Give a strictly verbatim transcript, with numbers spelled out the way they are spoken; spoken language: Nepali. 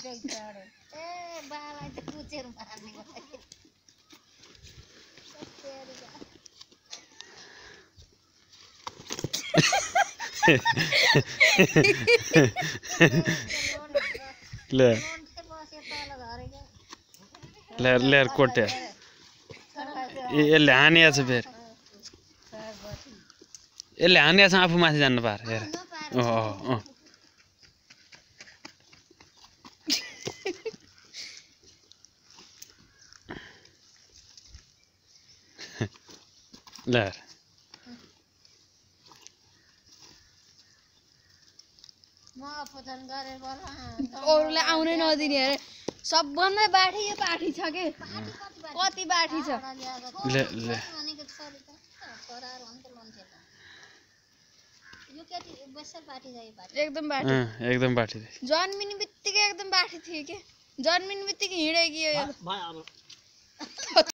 ए बालाई त कुचेर मार्ने भयो ले ले ले कोटे यसले हानिया छ फेर यसले हानिया छ आफू माथि जान्न पार हेर अ अ ले अरूले आउनै नदिने अरे सबभन्दा बाठी यो पाठी छ के कति बाठी छ ले ले एकदम बाठी एकदम बाठी जन्मिने बित्तिकै एकदम बाठी थियो के जन्मिने बित्तिकै हिँडे कि यो